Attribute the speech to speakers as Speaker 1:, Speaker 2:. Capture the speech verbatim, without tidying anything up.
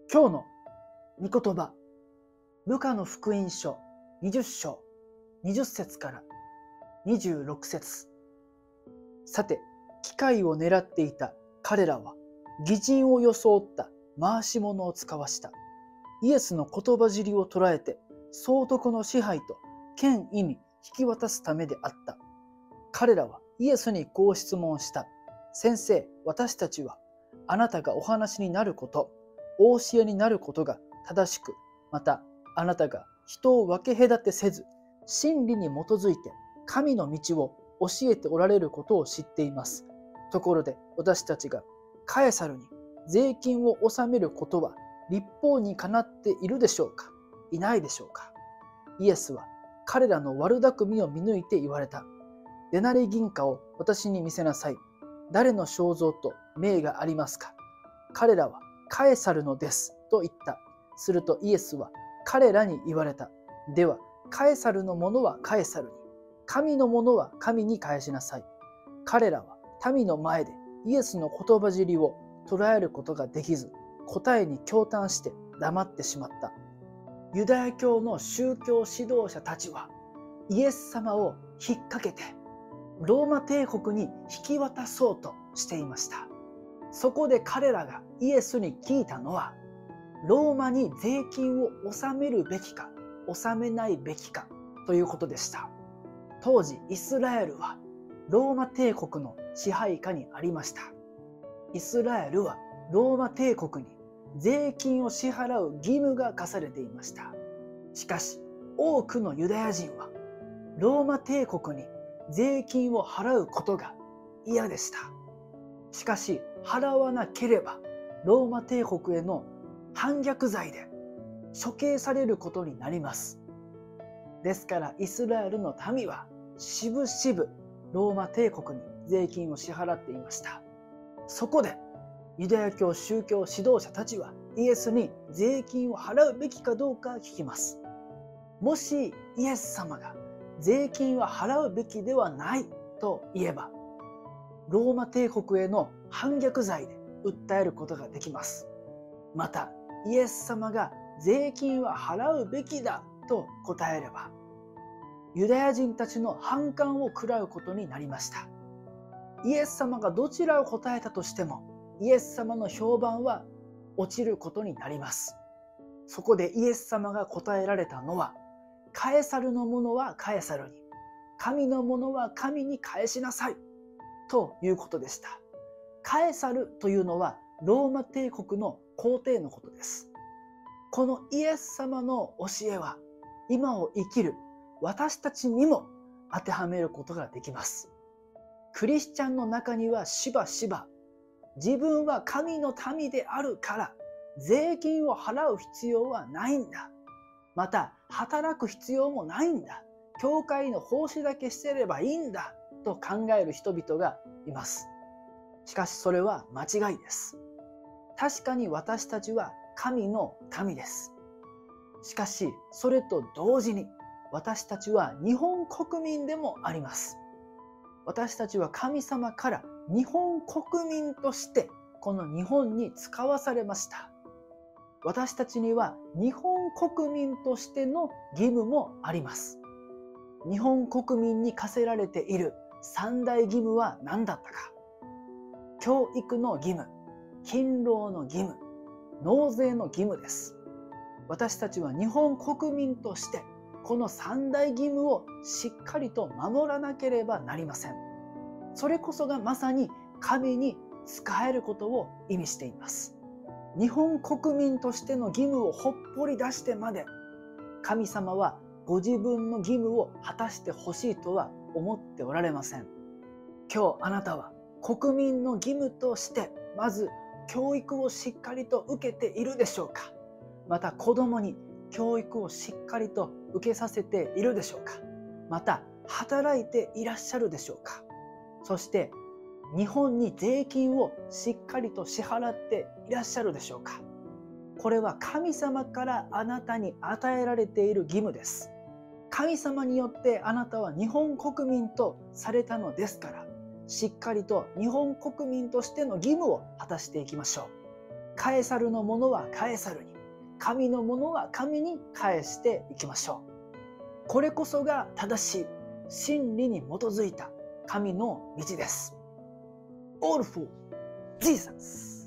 Speaker 1: 今日の御言葉、ルカの福音書にじゅっ章にじゅっ節からにじゅうろく節。さて、機会を狙っていた彼らは義人を装った回し者を使わした。イエスの言葉尻を捉えて総督の支配と権威に引き渡すためであった。彼らはイエスにこう質問した。先生、私たちはあなたがお話になること、お教えになることが正しく、またあなたが人を分け隔てせず、真理に基づいて神の道を教えておられることを知っています。ところで私たちがカエサルに税金を納めることは律法にかなっているでしょうか、いないでしょうか。イエスは彼らの悪巧みを見抜いて言われた。デナリ銀貨を私に見せなさい。誰の肖像と名がありますか。彼らはカエサルのですと言った。するとイエスは彼らに言われた。ではカエサルのものはカエサルに、神のものは神に返しなさい。彼らは民の前でイエスの言葉尻を捉えることができず、答えに驚嘆して黙ってしまった。ユダヤ教の宗教指導者たちはイエス様を引っ掛けてローマ帝国に引き渡そうとしていました。そこで彼らがイエスに聞いたのは、ローマに税金を納めるべきか納めないべきかということでした。当時イスラエルはローマ帝国の支配下にありました。イスラエルはローマ帝国に税金を支払う義務が課されていました。しかし多くのユダヤ人はローマ帝国に税金を払うことが嫌でした。しかし払わなければローマ帝国への反逆罪で処刑されることになります。ですからイスラエルの民はしぶしぶローマ帝国に税金を支払っていました。そこでユダヤ教宗教指導者たちはイエスに税金を払うべきかどうか聞きます。もしイエス様が税金は払うべきではないと言えば、ローマ帝国への反逆罪で訴えることができます。またイエス様が税金は払うべきだと答えれば、ユダヤ人たちの反感を食らうことになりました。イエス様がどちらを答えたとしても、イエス様の評判は落ちることになります。そこでイエス様が答えられたのは、カエサルのものはカエサルに、神のものは神に返しなさいということでした。カエサルというのはローマ帝国の皇帝のことです。このイエス様の教えは今を生きる私たちにも当てはめることができます。クリスチャンの中にはしばしば自分は神の民であるから税金を払う必要はないんだ。また働く必要もないんだ。教会の奉仕だけしてればいいんだと考える人々がいます。しかしそれは間違いです。確かに私たちは神の民です。しかしそれと同時に私たちは日本国民でもあります。私たちは神様から日本国民としてこの日本に使わされました。私たちには日本国民としての義務もあります。日本国民に課せられている三大義務は何だったか。教育の義務、勤労の義務、納税の義務です。私たちは日本国民としてこの三大義務をしっかりと守らなければなりません。それこそがまさに神に仕えることを意味しています。日本国民としての義務をほっぽり出してまで神様はご自分の義務を果たしてほしいとは思っておられません。今日あなたは国民の義務としてまず教育をしっかりと受けているでしょうか。また子供に教育をしっかりと受けさせているでしょうか。また働いていらっしゃるでしょうか。そして日本に税金をしっかりと支払っていらっしゃるでしょうか。これは神様からあなたに与えられている義務です。神様によってあなたは日本国民とされたのですから、しっかりと日本国民としての義務を果たしていきましょう。 カエサルのものはカエサルに、神のものは神に返していきましょう。これこそが正しい真理に基づいた神の道です。All for Jesus!